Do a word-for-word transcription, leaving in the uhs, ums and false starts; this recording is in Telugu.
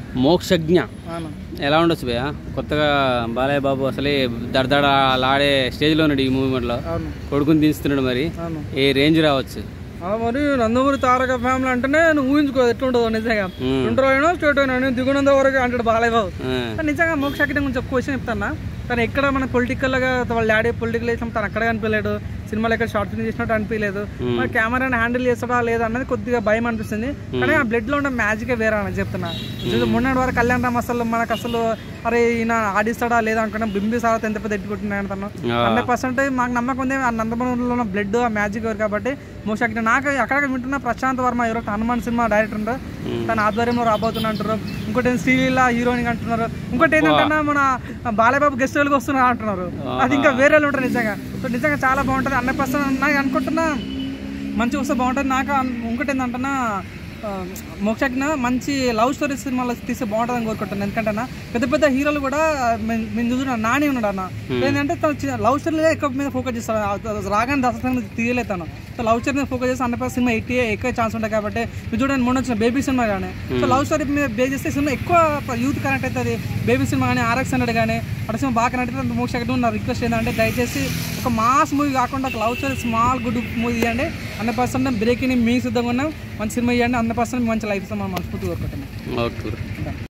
మోక్షజ్ఞ ఎలా ఉండొచ్చు భయ్య? కొత్తగా బాలయ్య బాబు అసలే దడదడ లాడే స్టేజ్లో ఉన్నాడు ఈ మూవీలో, కొడుకుని దించుతున్నాడు. మరి ఏ రేంజ్ రావచ్చు? మరి నందమూరి తారక ఫ్యామిలీ అంటేనే నువ్వు ఊహించుకో ఎట్లుంటుందో నిజంగా. ఇంటర్ అయినా స్టేట్ అయినా దిగునంత వరకు అంటాడు బాలయ్య బాబు. నిజంగా మోక్షజ్ఞ గురించి ఒక క్వశ్చన్ చెప్తాను. తను ఎక్కడ మన పొలిటికల్గా వాళ్ళ డాడీ పొలిటికల్ చేసినప్పుడు తను అక్కడ కనిపించలేడు, సినిమాలో ఎక్కడ షార్ట్ ఫిల్మ్ చేసినట్టు అనిపించలేదు. మరి కెమెరాని హ్యాండిల్ చేస్తాడా లేదా అన్నది కొద్దిగా భయం అనిపిస్తుంది. కానీ ఆ బ్లడ్ లో ఉన్న మ్యాజికే వేరే అని చెప్తున్నా. మొన్నటి వరకు కళ్యాణ్ రామ్ అసలు మనకు అసలు అరే ఈయన ఆడిస్తాడా లేదా అనుకున్నా, బింబి సార్ ఎంత పెద్ద ఎట్టి కొట్టినాడు తను. హండ్రెడ్ పర్సెంట్ మాకు నమ్మకం ఉంది ఆ నందమూరిలో ఉన్న బ్లడ్ ఆ మ్యాజిక్ వేరు కాబట్టి మోక్షజ్ఞ. నాకు అక్కడ వింటున్నా ప్రశాంత్ వర్మ ఎవరో హనుమాన్ సినిమా డైరెక్టర్ ఉంటారు, తన ఆధ్వర్యంలో రాబోతున్నా అంటారు. ఇంకోటి శ్రీలీల హీరోయిన్ అంటున్నారు. ఇంకోటి ఏంటంటే మన బాలయ్యబాబు గెస్ట్ వాళ్ళకి వస్తున్నా అంటున్నారు. అది ఇంకా వేరే ఉంటారు నిజంగా. సో నిజంగా చాలా బాగుంటుంది. హండ్రెడ్ పర్సెంట్ నాకు అనుకుంటున్నా మంచిగా వస్తే బాగుంటుంది. నాకు ఇంకోటి ఏంటంటున్నా మోక్షజ్ఞ మంచి లవ్ స్టోరీ సినిమాలో తీస్తే బాగుంటుందని కోరుకుంటాను. ఎందుకంటే అన్న పెద్ద పెద్ద హీరోలు కూడా మేము చూస్తున్నాం, నాని ఉన్నాడు అన్న. ఏంటంటే తను లవ్ స్టోరీలో ఎక్కువ మీద ఫోకస్ చేస్తాడు. రాగానే దసరా తీయలేదు తను. సో లవ్ స్టోరీ మీద ఫోకస్ చేస్తే హండ్రెడ్ పర్సెంట్ సినిమా ఎయిటీ ఎక్కువ ఛాన్స్ ఉంటాయి. కాబట్టి మీరు చూడండి మొన్న వచ్చిన బేబీ సినిమా కానీ సో లవ్ స్టోరీ మీద బేస్ చేస్తే సినిమా ఎక్కువ యూత్ కనెక్ట్ అవుతుంది. బేబీ సినిమా కానీ ఆర్ఎక్స్ హండ్రెడ్ కానీ అటు సినిమా బాగా కనెక్ట్ అవుతుంది. మోక్షజ్ఞ నా రిక్వెస్ట్ ఏంటంటే దయచేసి ఒక మాస్ మూవీ కాకుండా ఒక love story small good movie ఇవ్వండి. హండ్రెడ్ పర్సెంట్ బ్రేకింగ్ మీ సిద్ధంగా ఉన్నాం. మంచి సినిమా ఇవ్వండి. హండ్రెడ్ పర్సెంట్ మంచి లైఫ్ మనం మనస్ఫూర్తి కోరుకుంటున్నాం. ఓకే.